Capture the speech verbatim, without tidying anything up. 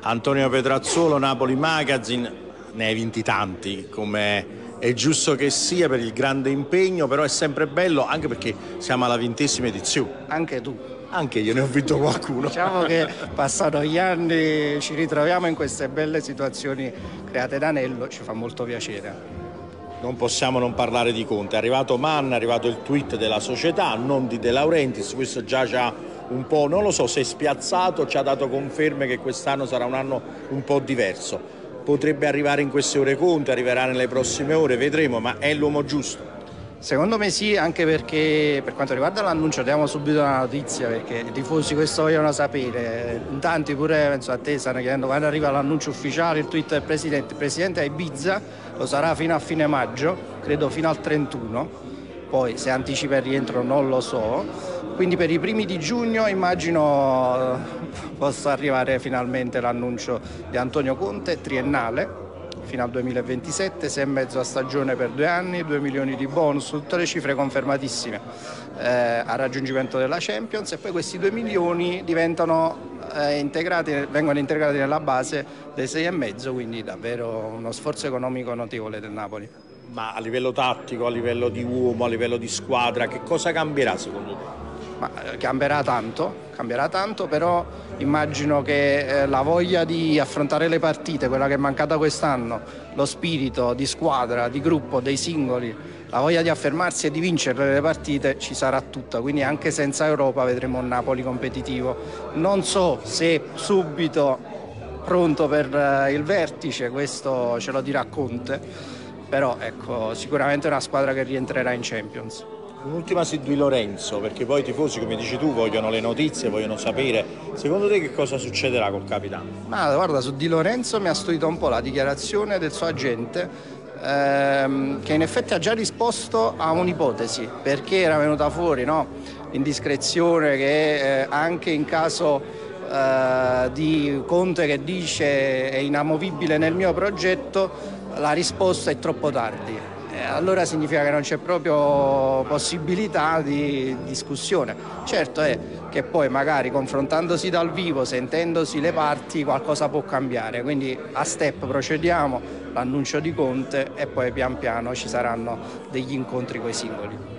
Antonio Petrazzolo, Napoli Magazine, ne hai vinti tanti, come è giusto che sia per il grande impegno, però è sempre bello anche perché siamo alla ventesima edizione. Anche tu. Anche io ne ho vinto qualcuno. Diciamo che passano gli anni ci ritroviamo in queste belle situazioni create da Nello, ci fa molto piacere. Non possiamo non parlare di Conte, è arrivato Mann, è arrivato il tweet della società, non di De Laurentiis, questo già ci ha un po', non lo so se è spiazzato, ci ha dato conferme che quest'anno sarà un anno un po' diverso. Potrebbe arrivare in queste ore Conte, arriverà nelle prossime ore, vedremo, ma è l'uomo giusto. Secondo me sì, anche perché per quanto riguarda l'annuncio diamo subito una notizia, perché i tifosi questo vogliono sapere. In tanti pure penso a te stanno chiedendo quando arriva l'annuncio ufficiale, il tweet del Presidente. Il Presidente è a Ibiza, lo sarà fino a fine maggio, credo fino al trentuno, poi se anticipa il rientro non lo so. Quindi per i primi di giugno immagino possa arrivare finalmente l'annuncio di Antonio Conte, triennale, fino al duemilaventisette, sei e mezzo a stagione per due anni, due milioni di bonus, tutte le cifre confermatissime eh, a raggiungimento della Champions, e poi questi due milioni diventano eh, integrati, vengono integrati nella base dei sei e mezzo, quindi davvero uno sforzo economico notevole del Napoli. Ma a livello tattico, a livello di uomo, a livello di squadra, che cosa cambierà secondo te? Ma cambierà tanto, cambierà tanto, però immagino che eh, la voglia di affrontare le partite, quella che è mancata quest'anno, lo spirito di squadra, di gruppo, dei singoli, la voglia di affermarsi e di vincere le partite ci sarà tutta, quindi anche senza Europa vedremo un Napoli competitivo. Non so se subito pronto per eh, il vertice, questo ce lo dirà Conte, però ecco, sicuramente è una squadra che rientrerà in Champions. Un'ultima su Di Lorenzo, perché poi i tifosi, come dici tu, vogliono le notizie, vogliono sapere. Secondo te che cosa succederà col capitano? Ma guarda, su Di Lorenzo mi ha stupito un po' la dichiarazione del suo agente, ehm, che in effetti ha già risposto a un'ipotesi, perché era venuta fuori, no, l'indiscrezione che eh, anche in caso eh, di Conte che dice è inamovibile nel mio progetto, la risposta è troppo tardi. Allora significa che non c'è proprio possibilità di discussione. Certo è che poi magari confrontandosi dal vivo, sentendosi le parti, qualcosa può cambiare, quindi a step procediamo, l'annuncio di Conte e poi pian piano ci saranno degli incontri con i singoli.